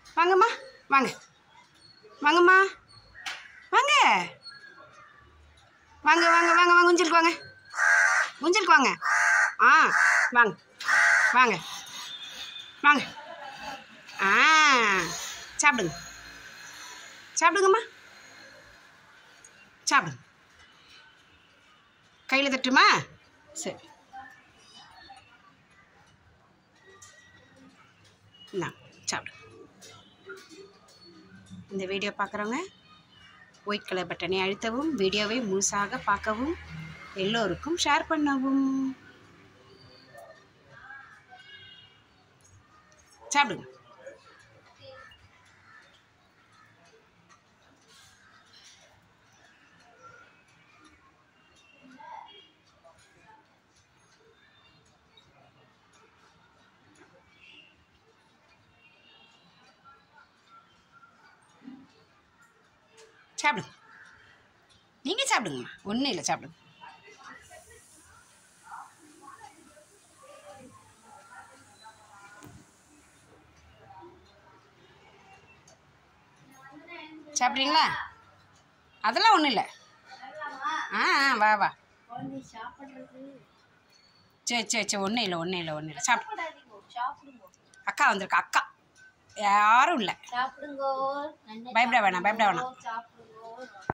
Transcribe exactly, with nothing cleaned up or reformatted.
வாங்கம்மா வாங்க வாங்கம்மா வாங்க வாங்க வாங்க வாங்க வாங்க ஊஞ்சலுக்கு வாங்க ஊஞ்சலுக்கு வாங்க ஆ வாங்க வாங்க வாங்க ஆ சாப்பிடுங்க சாப்பிடுங்கம்மா சாப்பிடுங்க கையில் தட்டுமா சரி நான் சாப்பிடுங்க இந்த வீடியோ பார்க்குறவங்க ஒயிட் கலர் பட்டனை அழுத்தவும் வீடியோவை முழுசாக பார்க்கவும் எல்லோருக்கும் ஷேர் பண்ணவும் சாப்பிடுங்க சாப்பிடுங்க நீங்கள் சாப்பிடுங்கம்மா ஒன்றும் இல்லை சாப்பிடுங்க சாப்பிட்றீங்களா அதெல்லாம் ஒன்றும் இல்லை ஆ ஆ வா வா சரி சரி சரி ஒன்றும் இல்லை ஒன்றும் இல்லை ஒன்றும் இல்லை சாப்பிடு அக்கா வந்திருக்கா அக்கா யாரும் இல்லை பயப்பட வேணாம் பயப்பட வேணாம்